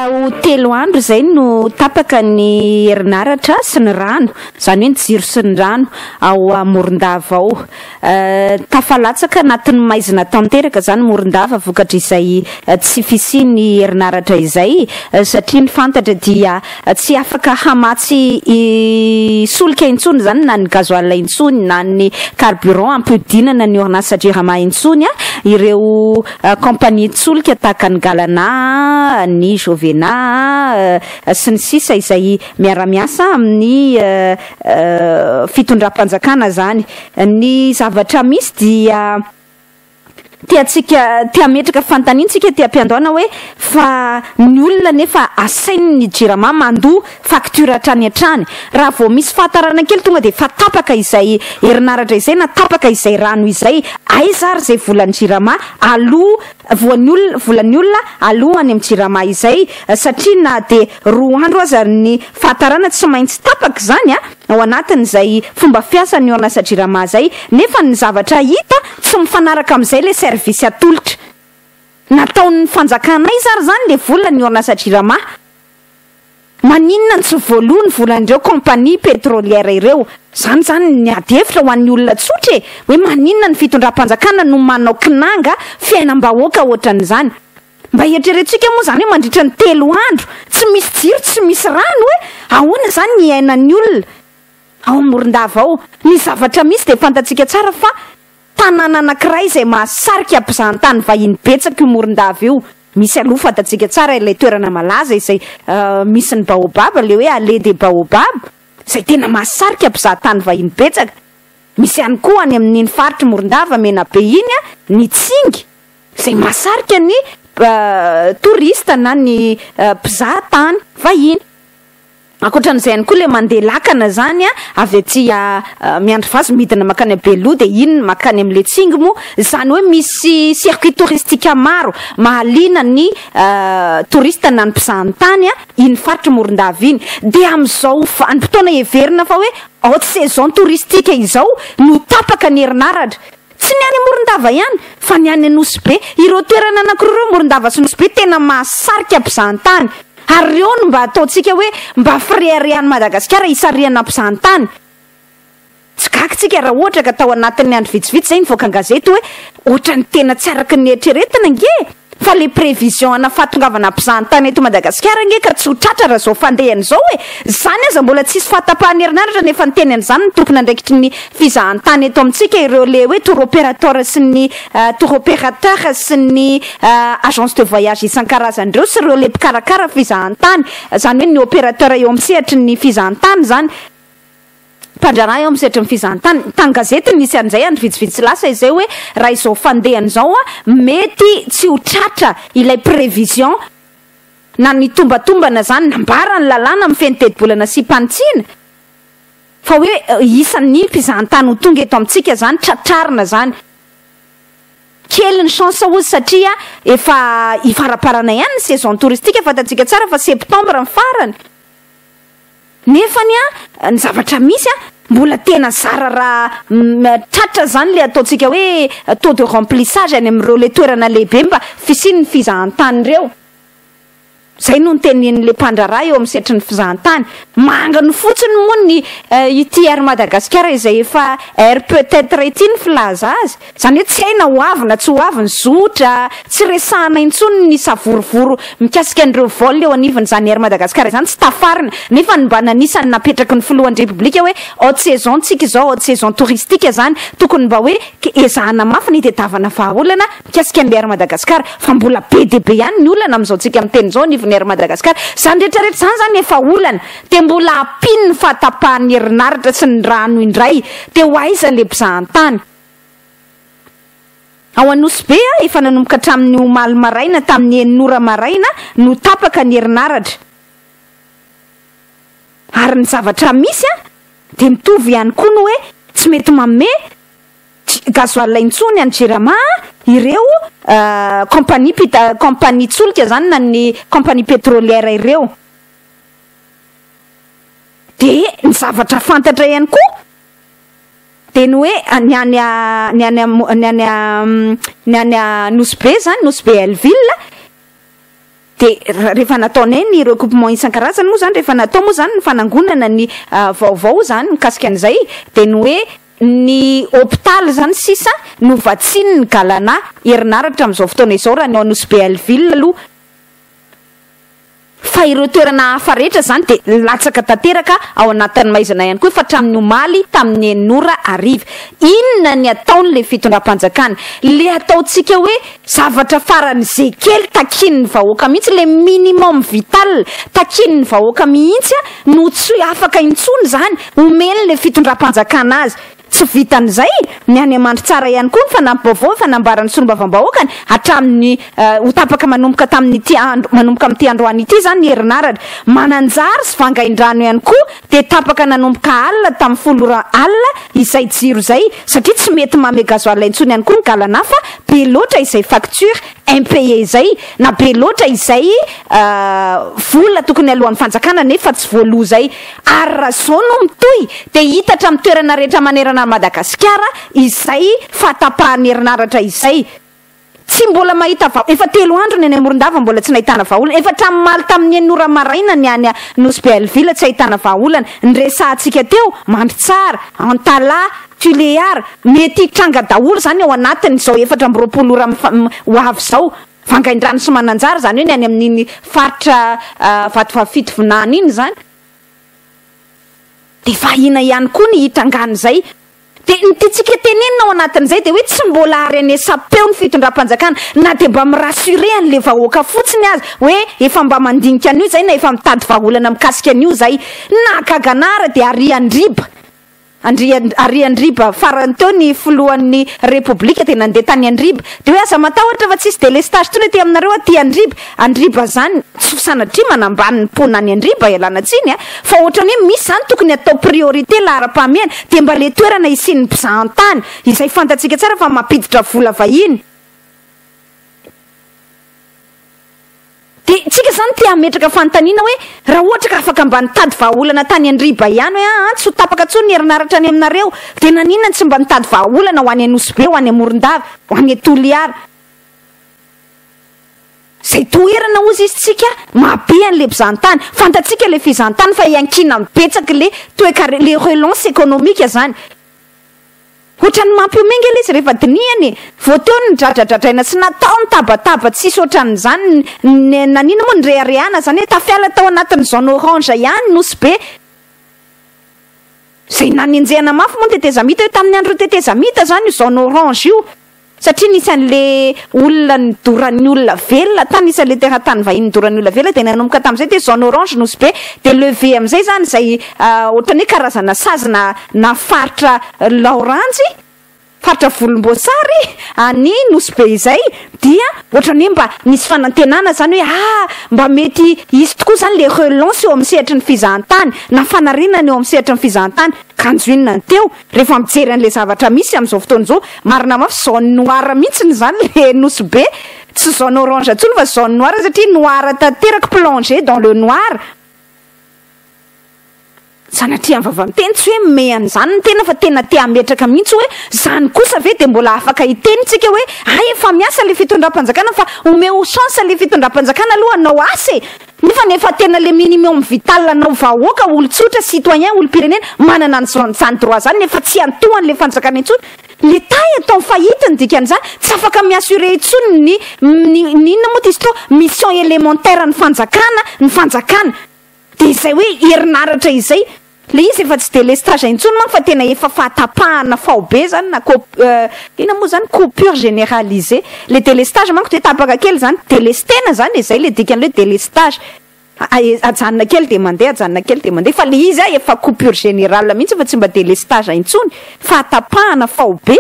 ho 3 andro zay no tapaka ny herinaratra sy ny rano, zany hoe ny jiro sy ny rano ao Morondava ao. Tafalatsaka anatin'ny Maizina tanteraka zany Morondava vokatra izay tsy fisiany herinaratra izay, satria ny fantatra dia tsy afaka hamatsy solika intsony zany na ny gazoil intsony na ny carburant ampidinana ny orinasa Jirama intsony ireo kompania solika tahaka ny Galana, ny Jovena sy ny sisa izay miara-miasa amin'ny fitondram-panjakana zany. Ny zavatra misy dia tia metraka fantaniantsika tia ampiandoana hoe fa ny olona nefa asainy ny Jirama mandoa faktura hatrany hatrany. Raha vao misy fahatarana kely tonga de fa tapaka izay herinaratra izay na tapaka izay rano izay, aiza ary zay volan'ny Jirama volan'ny olona aloha any amin'ny Jirama izay, satria na de 2 andro aza ny fahatarana tsy maintsy tapaka zany ao anatin'izay fomba fiasan'ny orinasa Jirama zay, nefa ny zavatra hita tsy mifanaraka amin'izay le servisy atolotra nataon'ny fanjakana izy ary zany le volan'ny orinasa Jirama. Maninona tsy voalohany volan'ireo kompania petroliera ireo, zany ny adefitra ho an'ny olona tsotra hoe maninona ny fitondram-panjakana no manao kinanga fiainam-bahoaka ohatran'izany. Mba eritreretintsika moa zany hoe mandritra ny 3 andro tsy misy jiro tsy misy rano ahoana zany ny iainan'ny olona ao Morondava ao. Ny zavatra misy de fantatsika tsara fa tanàna anankiray izay mahasarika mpizahatany vahiny betsaka io Morondava io. Misy aloha fantatsika tsara ilay toerana malaza izay misy ny baobab, le hoe allée des baobab, izay tena mahasarika mpizahatany vahiny betsaka. Misy ihany koa any amin'ny faritry Morondava Menabe iny ny tsingy izay mahasarika ny touriste na ny mpizahatany vahiny. Ankoatran'izay ihany koa le mandeha lakana zany avy aty miandry vazy midina makany Belo de iny makany amin'le tsingy mo, zany hoe misy circuit touristique maro mahaliana ny touriste na ny mpizahatany iny faritry Morondava iny. De amin'izao fotoana heverina fa hoe haute saison touristique izao no tapaka ny herinaratra. Tsy ny any Morondava ihany fa ny any Nosy-be, ireo toerana anankiroa Morondava sy Nosy-be tena mahasarika mpizahatany. Ary reo no mba ataotsika hoe mba friharian'i Madagasikara isariana mpizahatany. Tsy gakitsika raha ohatra ka tao anatin'ny andro vitsivitsy zay nivoaka gazety hoe ohatrany tena tsy araky ny eritreretina nge, fa le prévision ana fahatongavana mpizahatany eto Madagasikara nge ka tsy ho tratra raha zao fandehany zao zany aza mbola tsisy fahatapahany herinaratra nefa ny teny an'izany ny tompony andraikitry ny fizahatany eto amintsika ireo le hoe tour opérateur sy ny sy ny agence de voyage isan-karazany reo sy ireo le mpikarakara fizahatany, zany hoe ny opérateur eo amin'ny sehatry ny fizahatany zany mpandraraha eo amin'ny sehatry ny fizahatany. Tangazety nisy an'izay andro vitsivitsy lasa izay hoe raha izao fandehany zao mety tsy ho tratra ilay prévision na ny tombatombana zany nambarany lalàna amin'ny feniteti-bolana sy mpanitsina fa hoe isan'ny mpizahatany ho tonga eto amintsika zany tratrarina zany. Kely ny chance ozy satria efa ifaraparana ihany ny saison touristique fantatsika tsara fa septembre ny farany. Nefany ny zavatra misy mbola tena zara raha tratra zany le ataotsika hoe taux de remplissage any amin'ireo le toerana lehibe mba fisiny ny fizahatany reo. Zay no nytenin'ny le mpandraraha eo amin'ny sehatry ny fizahatany. Mangany fotsiny moa ny ity air Madagasikara izay efa air peut-être ity ny filaza azy. Zany hoe tsy haina ho avy na tsy ho avy ny zotra, tsy resahana intsony ny savorovoro mikasika an'ireo vol eo anivony zany air Madagasikara zany tsy tafarina. Nefa mba nanisany napetraky ny filohan'ny Repoblika hoe haute saison tsika izao, haute saison touristique zany tokony mba hoe ezahana mafy ny tediavana vahaolana mikasika an'le air Madagasikara, fa mbola be de be ihany ny olana amin'izao tsika miteny zao ny air Madagasikara. Zany rehetrarehetra zany zany efa olana te mbola apiny ny fahatapahan'ny herinaratra sy ny rano indray te ho aiza le mpizahatany. Ao Nosy-be efa nanomboka hatramin'ny omaly maraina tamin'ny 9 maraina no tapaka ny herinaratra. Ary ny zavatra misy de mitovy ihany koa no hoe tsy mety manome gazoil intsony any Jirama ireo kompania tsolika zany na ny kompania petroliera ireo. De ny zavatra fantatra ihany koa de ny hoe ny any Nosy-be zany Nosy-be Elville de rehefa nataonay ny recoupement isan-karazany moa zany rehefa natao moa zany ny fanangonana ny vaovao zany mikasika an'izay de ny hoe ny hôpitaly zany sisa no vatsiny ny galana herinaratra am'izao fotoana izao raha ny ao anosy Belleville aloha fa ireo toerana hafa rehetra zany de latsaka tanteraka ao anatin'ny Maizina ihany koa fa hatramin'ny omaly tamin'ny enora ariva. Inona ny ataony le fitondram-panjakana? Le ataontsika hoe zavatra farany zay kely takin'ny vahoaka mihitsy, le minimum vital takin'ny vahoaka mihitsy no tsy afaka intsony zany omeny le fitondram-panjakana azy. Tsy vitan'izay ny any amandry tsara ihany koa ny fanampim-baovao fanambarany solombavam-bahoakany hatramin'ny ho tapaka manomboka tamin'ny ity andro manomboka amin'ity androany ity zany ny herinaratra mananjary sy vangain-drano ihany koa de tapaka nanomboka alina tamin'ny 10 alina izay jiro zay satria tsy mety mame gazoaly intsony ihany koa ny galana fa be loatra izay facture impayé izay na be loatra izay vola tokony alohan'ny fanjakana nefa tsy voaloha zay ary raha zao no mitohy de hita hatramin'ny toerana rehetra manerana Madagasikara izay fatapahany herinaratra izay tsy mbola mahita efa 3 andro ny any Morondava mbola tsy nahitana vahaolana efa hatramin'ny tamin'ny 9 maraina ny any nosy Belleville tsy ahitana vahaolana ndresantsika teo mandry tsara an-tala tulear mety tranga daholo zany ao anatiny zao 420 ora ho avy zao vangain-drano sy mananjara zany hoe ny any amin'iny faritra vatovafito vinany iny zany de vahina ihany koa ny hitangany zay de nytitsika tenenina ao anatin'izay de hoe tsy mbola ary anesapeo ny fitondram-panjakana na de mba mirasure an'le vahoaka fotsiny azy hoe efa mba mandinika an'io zay na efa mitady vahaolana mikasika an'io zay na kaganara de ariandriba farany teo ny filohan'ny republika de nandeha tany andriba de hoe aza matahotra fa tsisy délestage tony ty aminareo aty andriba zany tsy sanatria manambany ny pona any andriba ialana tsiny fa ohatrany hoe misy zany tokony atao priorité lahara-pahamehana de mba le toerana isin'ny mpizahan-tany izay fantatsika tsara fa mampiditra vola vahiny de tsika zany tia ametraka fanontaniana hoe raha ohatra ka afaka mba nitady vahaolana tany andriba ihany hoe tsy ho tapaka tsony ny herinaratra any aminareo de naninona tsy mba nitady vahaolana ho any Anosy Be ho any Morondava ho any Toliara zay toerana ozy izy tsika mabe an'le mpizahan-tany fantatsika le fizahan-tany fa iankina mibetsaky le toekare le relance économique zany ohatrany mampiomenga izy rehefa diniany voateo ny dradradradraina tsy natao ny tabataba tsisy ohatran'izany nanina moa ny rehareana zany hoe tafiala tao anatin'ny zone orange ihany Nosy Be zay nanenjehana mafy moa ny tetezamita hoe tamin'ny andro tetezamita zany io zone orange io satria nisy an'le olona nidoran'ny olona velona tany nisy an'le teratany vahiny nidoran'ny olona velona de nanomboka tamin'izay de zone orange Nosy Be de levé amin'izay zany zay ohatrany hoe karazana sazina na faritra laoranjy faritra volomboasary any Nosy Be izay dia ohatrany hoe mba nisy fanantenana zany hoe mba mety izy tokoa zany le relance eo amin'ny sehatry ny fizahan-tany na fanarinana eo amin'ny sehatry ny fizahan-tany kanjoinina ny teo rehefa mijery an'le zavatra misy amin'izao fotoana izao marina mafy zone noir mihitsiny zany le Nosy Be tsy zone orange atsony fa zone noir satria noir tanteraka plongé dans le noir sanatria mivavamiteny tsy hoe mehany zany ny tena fa tena te ametraka mihitsy hoe zany kosa ve de mbola afaka hitenitsika hoe efa miasa le fitondram-panjakana fa omeo chance le fitondram-panjakana aloha anao asa nefa tena le minimum vital anao vahoaka olo-tsotra citoyen olo-pirenena manana zany droit zany nefa tsy antohany le fanjakana intsony le tay atao fahitany dikan'izany tsy afaka miassure intsony ny inona moa izy to mission élémentaire ny fanjakana de izay hoe herinaratra izay le izy efa tsy délestage intsony manko fa tena efa fahatapahana faobe zany na ina moa zany coupure généralisée le délestage manko de tapaka kely zany délestena zany izay le dikan'le délestage ajanona kely de mandeha fa le izy efa coupure générale mihitsy fa tsy mba délestage intsony fahatapahana faobe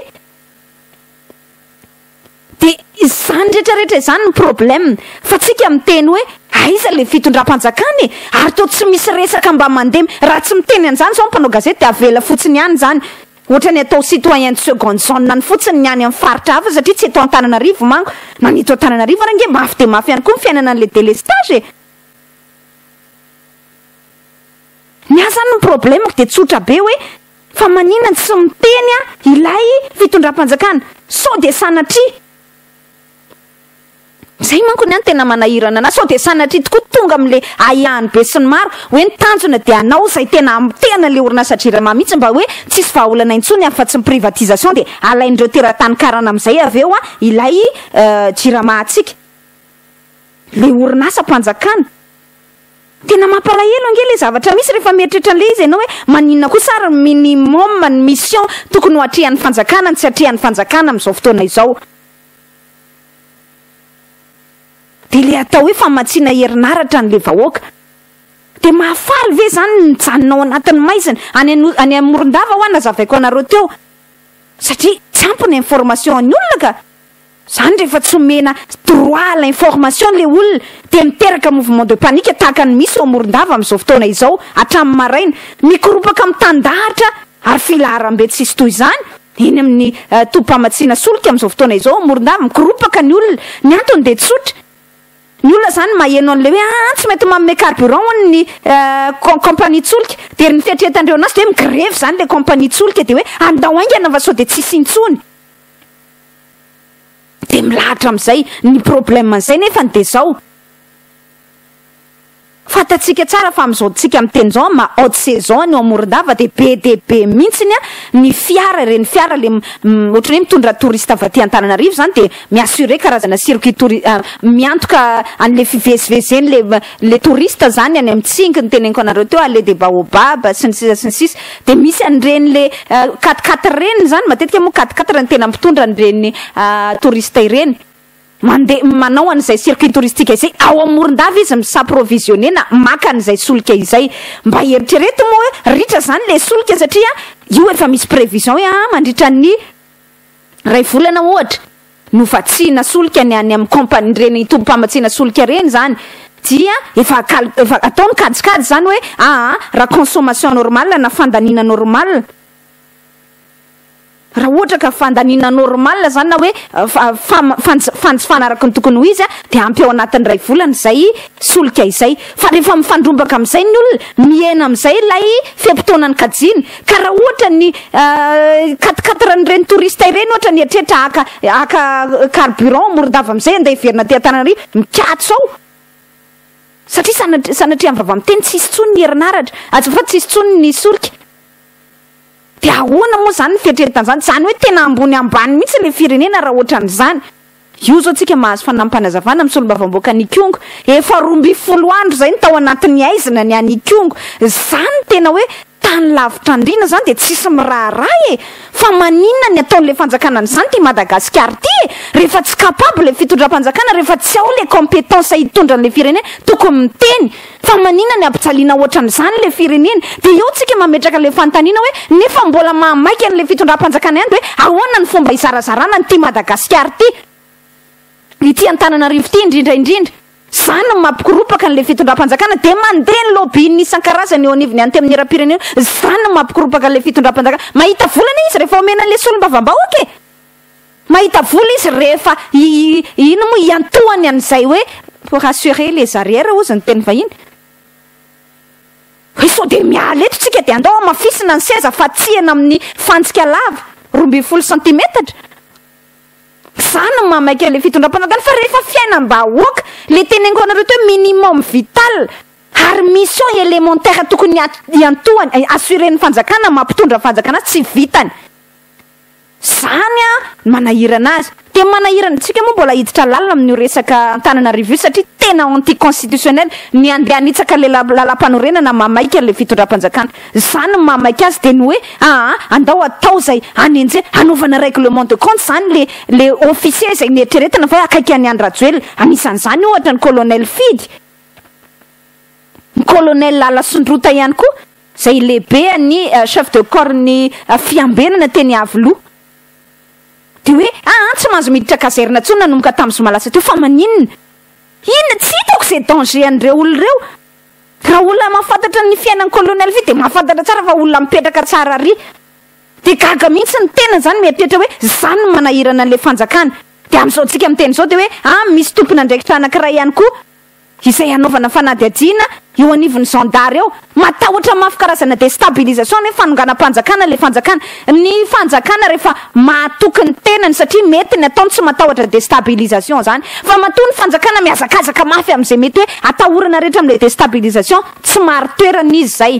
de zany rehetrarehetra zany ny problème fa tsika miteny hoe aiza le fitondram-panjakany ary to tsy misy resaka mba mandemy raha tsy miteny an'izany zao mpanao gazety de avela fotsiny ihany zany ohatrany atao citoyen de seconde zone ny fotsiny ny any amin'ny faritra hafa satria tsy eto Antananarivo manko nanito Antananarivo range mafy de mafy ihany koa ny fiainana an'le délestage ny azany ny problème de tsotra be hoe fa manina tsy miteny ilay fitondram-panjakana so de sanatria zay manko ny any tena manahirana na sao de sanatry tokoa tonga am'le ahihany be sy ny maro hoe ny tanjona de anao zay tena le orinasa Jirama mihitsy mba hoe tsisy vahaolana intsony afa-tsy ny privatisation de alaindreo teratany karana am'izay aveo ilay Jirama atsika le orinasa mpanjakana tena mampalahelo ange le zavatra misy rehefa mieritreritra an'le izy ianao hoe maninona koa sara minimum ny mission tokony ho atrehan'ny fanjakana tsy atrehan'ny fanjakana am'izao fotoana izao de le atao hoe famatsiana herinaratra n'le vahoaka de mahafaly ve zany nijanonao anatin'ny Maizina any Morondava ho nazavaiko anareo teo satria tsy ampy ny information ny olona ka zany rehefa tsy omena droit l'information le olona de miteraka mouvement de panique tahaka ny misy ao Morondava am'izao fotoana izao hatramin'ny maraina mikoropaka amin'ny tandahatra ary filaharam-be tsisy toy izany eny amin'ny tompamatsiana solika am'izao fotoana izao Morondava mikoropaka ny olona ny antony de tsotra ny olona zany maheno an'le hoe tsy mety manome carburant ny compagnie tsolika de ny fiatretandreo anazy de migreve zany le compagnie tsolika de hoe andao aingana va sao de tsisy intsony de milahatra am'izay ny problème an'izay nefa de zao fatatsika tsara fa am'izao tsika miteny zao ma haute saison ny ao Morondava de be mihitsiny ny fiara reny fiara le ohatry hoe mitondra touriste avy aty Antananarivo zany de miassurer karazana circuit miantoka an'le fivezivezeny le touriste zany any am'tsingy ny teneniko anareo teo ale de baobab sy ny sisa de misy an'ireny le 4x4 reny zany matetika moa 4x4 ny tena mitondra an'ireny touriste ireny manao an'izay circuit touristique izay ao Morondava izy misaprovisionner na maka an'izay solika izay mba eritrereto moa hoe ritra zany le solika satria io efa misy prévision hoe mandritra ny ray volana ohatra nofatsina solika ny any amin'ny compagnie reny tompamatsina solika reny zany dia efa ataony kadikady zany hoe raha consommation normale na fandanina normale raha ohatra ka fandanina normal zany na hoe fanaraky ny tokony ho izy de ampy ao anatin'ny ray volana zay solika izay fa rehefa mifandrombaka am'izay ny olona miena am'izay lay fiampitonany kajiny ka raha ohatra ny 4x4 reny touriste ireny ohatra ny eritretra aka carburant Morondava am'izay andeha hiverina ty Antananarivo mikatso ao satria sanatria mivava miteny tsisy tsony ny herinaratra fa tsisy tsony ny solika de ahoana moa zany ny fiatretan'izany zany hoe tena ambony ambany mihitsy le firenena raha ohatran'izany io zao tsika mahazo fanampanazavana amin'ny solombavamboaka ny Kongo efa 12 andro zay ny tao anatin'ny Aiza ny any Kongo zany tena hoe tany lavitra andrina zany de tsisy miraharay fa maninona ny ataon'le fanjakana n'izany ty Madagasikara ty rehefa tsy capable fitondram-panjakana rehefa tsy ao le compétence hitondra n'le firenena tokony miteny fa maninona ny ampitsaliana ohatran'izany le firenena de eo tsika mametraka le fantaniana hoe nefa mbola mahamaiky an'le fitondram-panjakana ihany de hoe ahoana ny fomba hizarazarana ny ty Madagasikara ty ity Antananarivo ty indrindra zany mampikoropaka an'le fitondram-panjakana de mandeha ny lobby isan-karazany eo anivony any amin'ny era-pirenena zany mampikoropaka an'le fitondram-panjakana mahita volana izy rehefa omena an'le solom-bavam-bahoaka mahita vola izy rehefa ino moa iantohany an'izay hoe pour assurer les arrières ozy ny teny vahiny hoe sao de miala eto tsika de andao mafisina ny seza fa tsiana amin'ny fantsika lava 12 cm zany mamaiky le fitondram-panjakana fa rehefa fiainam-bahoaka le teneniko anareo hoe minimum vital ary mission élémentaire tokony iantohany assurer ny fanjakana mampitondra fanjakana tsy vitany zany manahirana azy de manahirana tsika moa mbola hiditra lalina amin'ny resaka Antananarivo satria tena anticonstitutionnel ny andeha anitsaka le lalam-panorenana mamaiky le fitondram-panjakana zany mamaiky azy de ny hoe andao atao zay anenjey anaovana règlement de compte zany le officier zay nieritreretina fa akaiky any Andrajoelina anisan'izany ohatra ny colonel Fidy ny colonel Lalasondrota ihany koa zay lehibe ny chef de corps ny fiambenana teny Avoloha de hoe tsy mahazo miditra kazerina tsony nanomboka tamin'ny Zomalasa teo fa maninona tsy hitako zay danger an'ireo olona reo raha olona mahafantatra ny fiainan'ny colonel Fidy de mahafantatra tsara fa olona mipetraka tsara ry de gaga mihitsy ny tena zany mieritreritra hoe zany manahirana an'le fanjakana de am'izao tsika miteny zao de hoe misy tompona andraikitra anankiray ihany koa izay anaovana fanadihadiana eo anivon'ny zandary eo matahotra mafy karazana déstabilisation nefa fanonganam-panjakana le fanjakana ny fanjakana rehefa mahatoky ny tenany satria mety ny ataony tsy matahotra déstabilisation zany fa matoa ny fanjakana miazakazaka mafy amin'izay mety hoe atahorana rehetra amin'le déstabilisation tsy maro toerana izy zay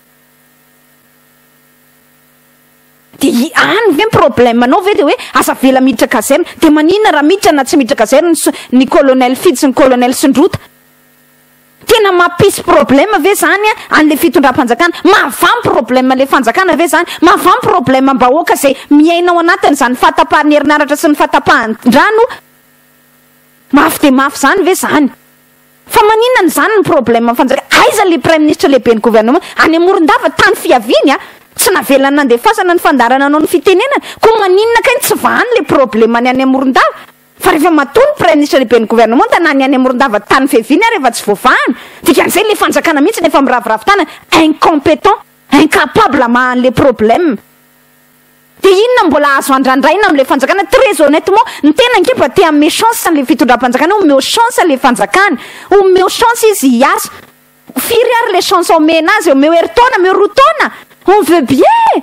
de any ve problème anao ve de hoe asa vela miditra kazerna de manina raha miditra na tsy miditra kazerna ny colonel Fidy sy ny colonel Sindrota tena mampisy problème ve zany an'le fitondram-panjakana mahavamy problème le fanjakana ve zany mahavamy problème-bahoaka zay miaina ao anatiny zany fahatapahany herinaratra sy ny fahatapahany-drano mafy de mafy zany ve zany fa maninany zany ny problème fanjakana aiza le prime ministre lehibe ny gouvernement any Morondava tany fiaviny tsy navelana nandefasana ny fandarana anao ny fitenenana koa maninona kay tsy vahany le problème any any Morondava fa rehefa matony prime ministre lehibe ny gouvernement tanany any Morondava tany fiaviny rehefa tsy voavahany dikan'izay le fanjakana mihitsy nefa miraviravitana incompétent incapable mahany le problème de inona mbola azo andrandraina am'le fanjakana très honnêtement ny tena ngipa te ame chance le fitondram-panjakana omeo chance le fanjakana omeo chance izy hiasa firy ary le chance omena azy omeo heritona omeo rotona on veut bien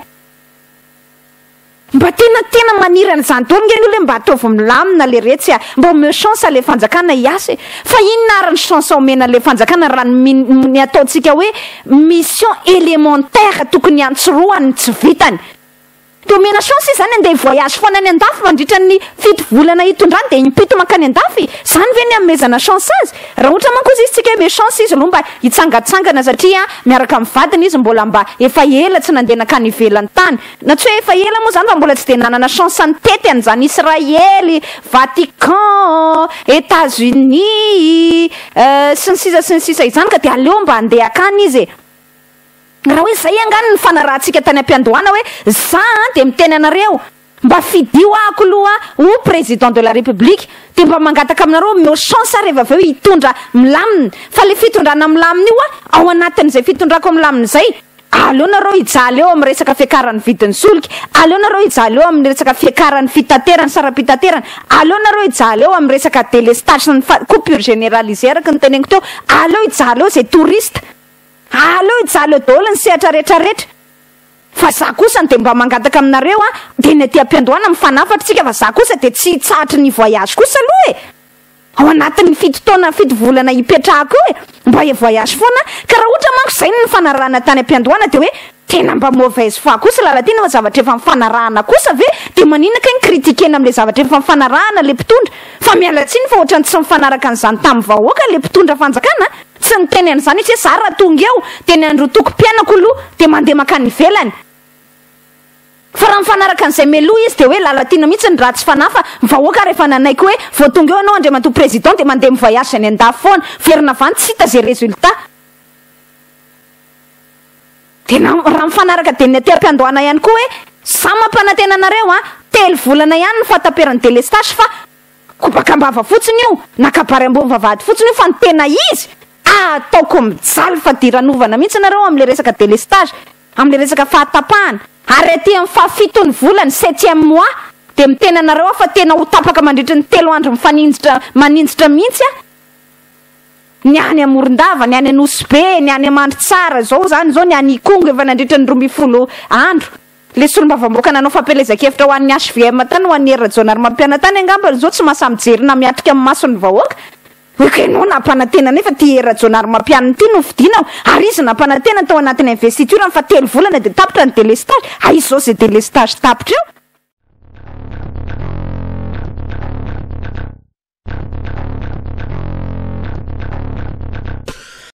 mba tena manirana zany tony ngeny ole mba ataovy milamina le retsy mba omeo chance le fanjakana hiasa fa inona ary ny chance omena le fanjakana raha ny ataontsika hoe mission élémentaire tokony antsoroany tsy vitany de omena chance zany andeha voyage foana any an-dafy mandritra ny fito volana hitondrany de impito makany an-dafy zany ve ny amezana chance azy raha ohatra manko izy tsika me chance izy aloha mba hitsangatsangana satria miaraka amin'ny vadiny izy mbola mba efa ela tsy nandeha nakany ivelany tany na tsy hoe efa ela moa zany fa mbola tsy de nanana chance nitety an'izany Israely Vatican États-Unis sy ny sisa izany ka de aleo mba andeha akany izy raha hoe zay angany ny fanarahantsika tany am-piandohana hoe za de miteny anareo mba fidio ahako aloha ho président de la république de mba mangataka aminareo meo chance rehefa aveo hitondra milamina fa le fitondrana milamina io ao anatin'izay fitondrako milamina zay aleo nareo hijaleo amin'ny resaka fiakaran'ny vidin'ny solika aleo nareo hijaleo amin'ny resaka fiakaran'ny fitaterany sara-pitaterany aleo nareo hijaleo amin'ny resaka délestage sy ny coupure généralisée araka ny teneniko teo aleo hijaleo zay touriste aleo hijaleo daholo ny sehatra rehetrarehetra fa za kosa de mba mangataka aminareo de ny aty am-piandohana mifanafatritsika fa za kosa de tsy hitsahatra ny voyage kosa aloha ao anatin'ny fito volana hipetrahako mba voyage foana ka raha ohatra manko zay ny fanarahana tany am-piandohana de hoe tena mba mauvaise foi kosa Lalatiana zavatra efa mifanarahana kosa ve de maninona kay ny kritikena am'le zavatra efa mifanarahana le mpitondra fa mialatsiny fa ohatrany tsy mifanaraka an'izany tamin'ny vahoaka le mpitondra fanjakana tsy niteny an'izany izy hoe za raha tonga eo de ny andro toko mpianako aloha de mandeha makany ivelany fa raha mifanaraka an'izay meloha izy de hoe Lalatiana mihitsy ny raha tsy fanafa vahoaka rehefa nanaiko hoe vao tonga eo anao andriamatoa président de mandeha mivoyage any an-dafy foana verina vany tsy hita zay résultat de raha mifanaraka de ny aty am-piandohana ihany koa hoe sa mampanantena anareo telo volana ihany ny fataperan'ny délestage fa kobakam-bava fotsiny io na kabary ambony vavahady fotsiny io fa ny tena izy ataoko mijaly fa diranovana mihitsy nareo am'le resaka délestage am'le resaka fahatapahana ary aty amin'ny fahafitony volany 7e mois de miteny anareo fa tena ho tapaka mandritra ny 3 andro maninjitra mihitsy ny any Morondava ny any Anosbe ny any Amandry Tsara zao zany zao ny any Ikongo efa nandritra ny 12 andro le solom-bavamboaka nanao fampelezakevitra ho an'ny HVM tany ho an'ny Rajaonarimampianina tany angamba zao tsy mahasamijery na miatrika amin'ny mason'ny vahoaka hoe enao nampanantena nefa ty Rajaonarimampianina ty no fidinao ary izy nampanantena tao anatin'ny investiture fa 3 volana de tapitra ny délestage aiza zao zay délestage tapitra eo